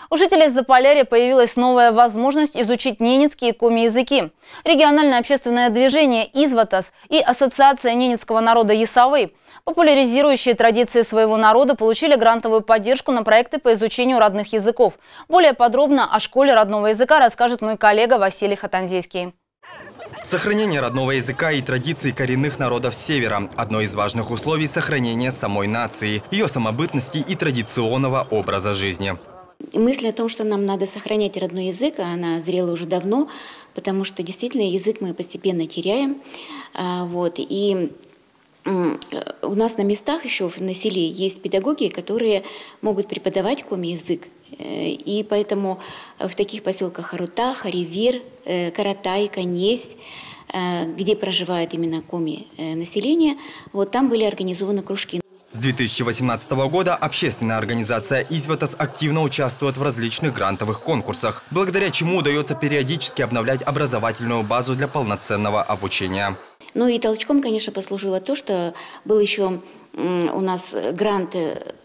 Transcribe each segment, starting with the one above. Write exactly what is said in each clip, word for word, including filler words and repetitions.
У жителей Заполярья появилась новая возможность изучить ненецкие и коми-языки. Региональное общественное движение «Изватас» и Ассоциация ненецкого народа «Ясовый», популяризирующие традиции своего народа, получили грантовую поддержку на проекты по изучению родных языков. Более подробно о школе родного языка расскажет мой коллега Василий Хатанзейский. Сохранение родного языка и традиций коренных народов Севера – одно из важных условий сохранения самой нации, ее самобытности и традиционного образа жизни. Мысль о том, что нам надо сохранять родной язык, она зрела уже давно, потому что действительно язык мы постепенно теряем. Вот. И у нас на местах еще на селе есть педагоги, которые могут преподавать коми-язык. И поэтому в таких поселках Харута, Харивир, Каратай, Канесь, где проживает именно коми-население, вот там были организованы кружки. С две тысячи восемнадцатого года общественная организация «Изватас» активно участвует в различных грантовых конкурсах, благодаря чему удается периодически обновлять образовательную базу для полноценного обучения. Ну и толчком, конечно, послужило то, что был еще у нас грант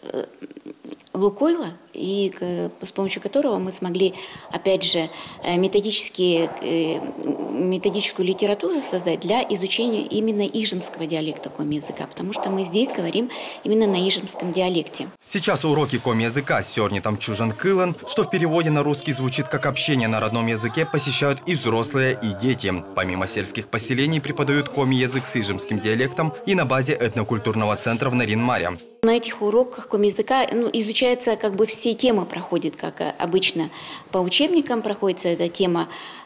Лукойла, и с помощью которого мы смогли, опять же, методические, методическую литературу создать для изучения именно ижемского диалекта коми-языка, потому что мы здесь говорим именно на ижемском диалекте. Сейчас уроки коми-языка «Сёрнитам чужан кылан», что в переводе на русский звучит как «общение на родном языке», посещают и взрослые, и дети. Помимо сельских поселений преподают коми-язык с ижемским диалектом и на базе этнокультурного центра в Нарин-Маре. На этих уроках коми-языка ну, изучается как бы все темы проходят, как обычно по учебникам проходится эта тема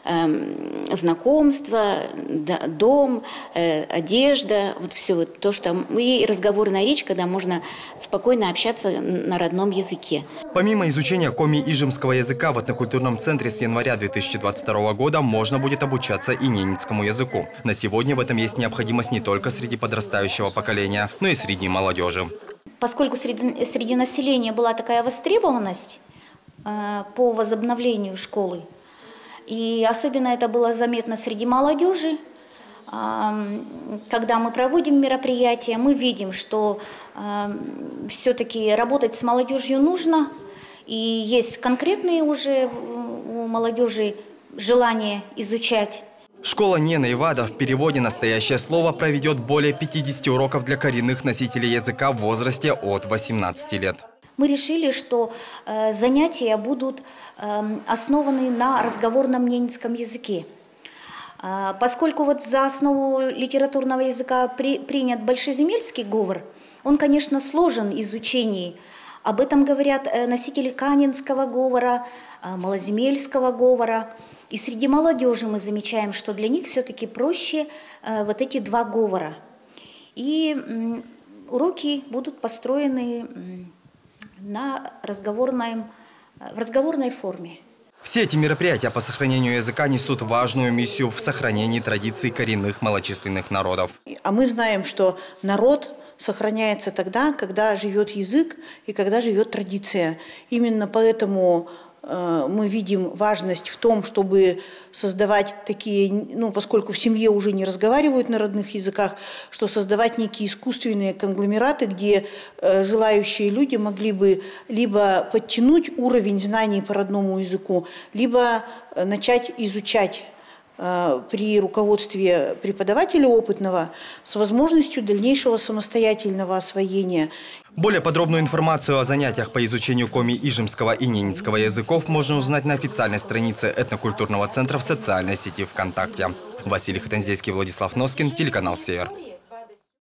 э, знакомства, да, дом, э, одежда, вот все вот то, что и разговорная речь, когда можно спокойно общаться на родном языке. Помимо изучения коми-ижемского языка в этнокультурном центре с января две тысячи двадцать второго года можно будет обучаться и ненецкому языку. На сегодня в этом есть необходимость не только среди подрастающего поколения, но и среди молодежи. Поскольку среди, среди населения была такая востребованность э, по возобновлению школы, и особенно это было заметно среди молодежи, э, когда мы проводим мероприятия, мы видим, что э, все-таки работать с молодежью нужно, и есть конкретные уже у молодежи желание изучать. Школа Нена Ивада в переводе «Настоящее слово» проведет более пятидесяти уроков для коренных носителей языка в возрасте от восемнадцати лет. Мы решили, что э, занятия будут э, основаны на разговорном ненецком языке. Э, поскольку вот за основу литературного языка при, принят большеземельский говор, он, конечно, сложен в изучении. Об этом говорят э, носители канинского говора, э, малоземельского говора. И среди молодежи мы замечаем, что для них все-таки проще э, вот эти два говора. И э, уроки будут построены э, на разговорной, в разговорной форме. Все эти мероприятия по сохранению языка несут важную миссию в сохранении традиций коренных малочисленных народов. А мы знаем, что народ сохраняется тогда, когда живет язык и когда живет традиция. Именно поэтому мы видим важность в том, чтобы создавать такие, ну, поскольку в семье уже не разговаривают на родных языках, что создавать некие искусственные конгломераты, где э, желающие люди могли бы либо подтянуть уровень знаний по родному языку, либо э, начать изучать э, при руководстве преподавателя опытного с возможностью дальнейшего самостоятельного освоения. Более подробную информацию о занятиях по изучению коми-ижемского и ненецкого языков можно узнать на официальной странице этнокультурного центра в социальной сети ВКонтакте. Василий Хатанзейский, Владислав Носкин, телеканал «Север».